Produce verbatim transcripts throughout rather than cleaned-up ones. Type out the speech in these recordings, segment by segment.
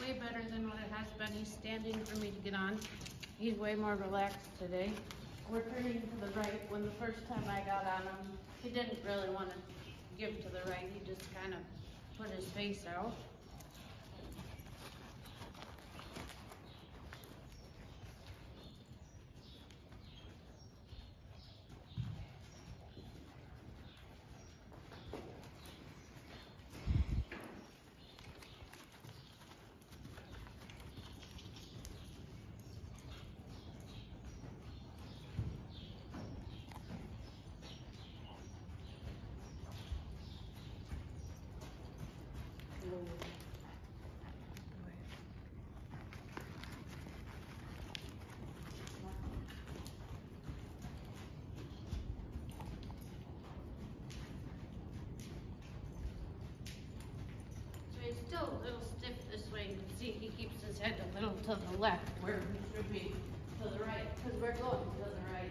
way better than what it has been. He's standing for me to get on. He's way more relaxed today. We're turning to the right. When the first time I got on him, he didn't really want to give to the right. He just kind of put his face out. So he's still a little stiff this way. You can see he keeps his head a little to the left where he should be to the right, because we're going to the right.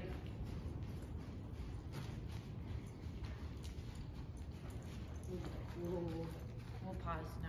We'll pause now.